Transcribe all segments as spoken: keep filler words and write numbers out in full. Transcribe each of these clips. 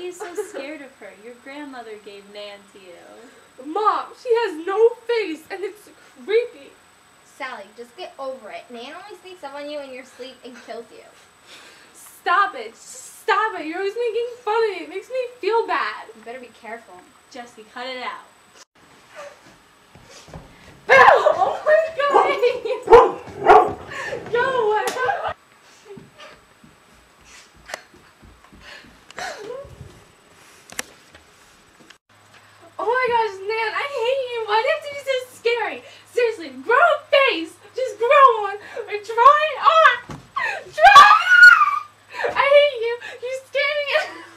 you so scared of her? Your grandmother gave Nan to you. Mom, she has no face and it's creepy. Sally, just get over it. Nan only sneaks up on you in your sleep and kills you. Stop it. Stop it. You're always making fun of me. It makes me feel bad. You better be careful. Jesse, cut it out. Oh my God! Go away! Oh my gosh, Nan, I hate you. Why do you have to be so scary? Seriously, grow a face. Just grow one. Or try it on. Try it on! I hate you. You're scaring me.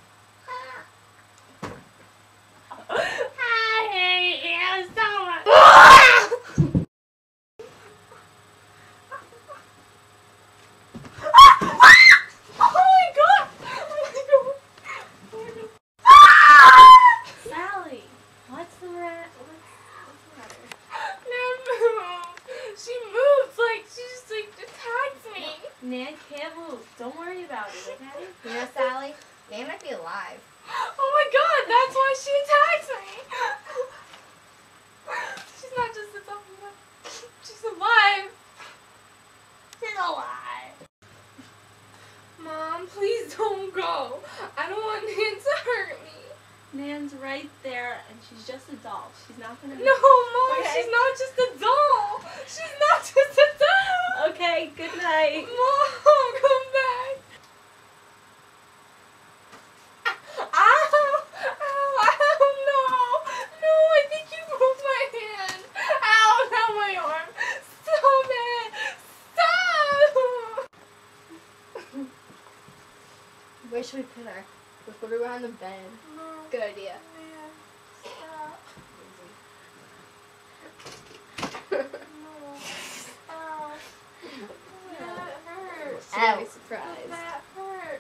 I hate you so much. Nan can't move. Don't worry about it, okay? You know, Sally, Nan might be alive. Oh my God, that's why she attacks me. She's not just a zombie. She's alive. She's alive. Mom, please don't go. I don't want Nan to hurt me. Nan's right there, and she's just a doll. She's not gonna. No, Mom, okay. She's not just a doll. She's not just a doll. Okay, good night. Mom, come back. Ow! Ow! Ow! No! No! I think you broke my hand. Ow! Not my arm. Stop it! Stop! Where should we put her? We'll put her behind the bed. No. Good idea. Man, stop. No. Ow. That hurts. Ow. Surprise. That hurt.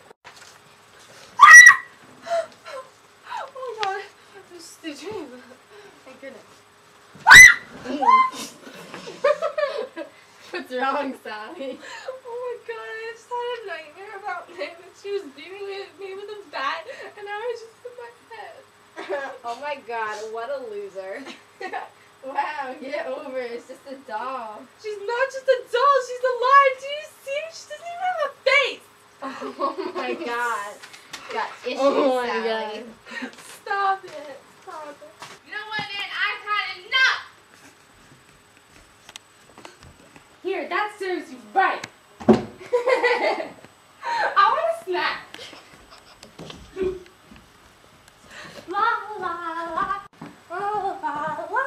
Oh God. This is the dream. Thank goodness. What's wrong, Sally? Oh my God, I just had a nightmare about Nan and she was beating me, me with a bat and now it's just in my head. Oh my God, what a loser. Wow, get over it. It's just a doll. She's not just a doll, she's alive. Do you see? She doesn't even have a face. Oh my God. Got issues, Oh my Sally. God. Stop it. Stop it. You know what, Nan? I've had enough. Here, that serves you right. I want a snack. La la la. La la la.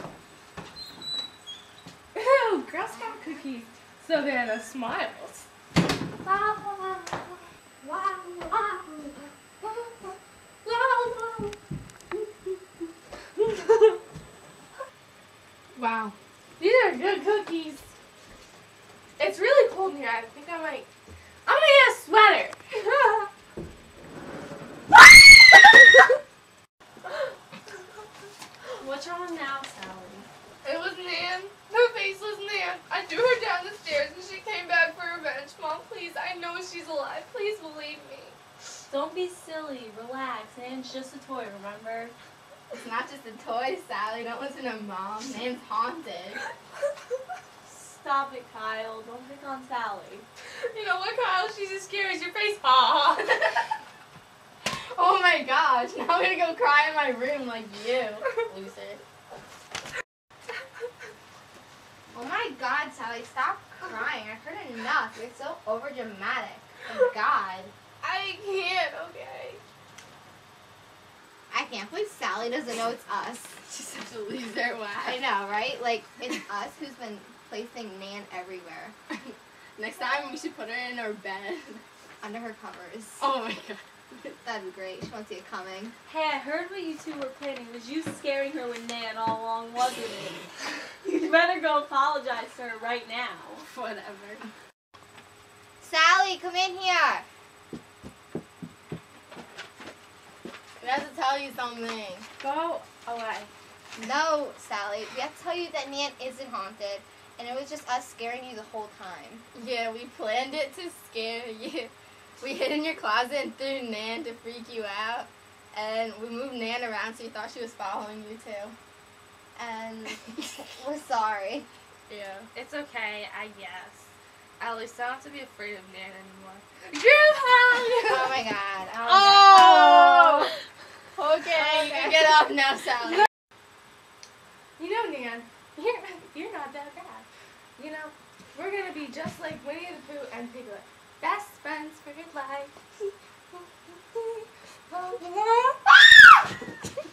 Ew, Girl Scout cookies. Savannah smiles. La la la. La la la. Wow. These are good cookies. It's really cold in here. I think I might. I'm gonna get a sweater. What's wrong now, Sally? It was Nan. The faceless Nan. I threw her down the stairs and she came back for revenge. Mom, please. I know she's alive. Please believe me. Don't be silly. Relax. Nan's just a toy, remember? It's not just a toy, Sally. Don't listen to Mom. Nan's haunted. Stop it, Kyle. Don't pick on Sally. You know what, Kyle? She's as scary as your face. Ha! Oh my gosh. Now I'm gonna go cry in my room like you, loser. Oh my God, Sally. Stop crying. I've heard enough. You're so overdramatic. Oh God. I can't, okay? I can't believe Sally doesn't know it's us. She's such a loser. Wow. I know, right? Like, it's us who's been placing Nan everywhere. Next time we should put her in her bed. Under her covers. Oh my God. That'd be great. She won't see it coming. Hey, I heard what you two were planning. Was you scaring her with Nan all along, wasn't it? You better go apologize to her right now. Whatever. Sally, come in here. We have to tell you something. Go away. No, Sally. We have to tell you that Nan isn't haunted, and it was just us scaring you the whole time. Yeah, we planned it to scare you. we hid in your closet and threw Nan to freak you out. And we moved Nan around so you thought she was following you too. And we're sorry. Yeah. It's okay, I guess. At least I don't have to be afraid of Nan anymore. Group hug! Oh my god. Oh! Oh! Okay, you can get off now, Sally. You know, Nan, you're, you're not that bad. You know, we're gonna be just like Winnie the Pooh and Piglet. Best friends for life.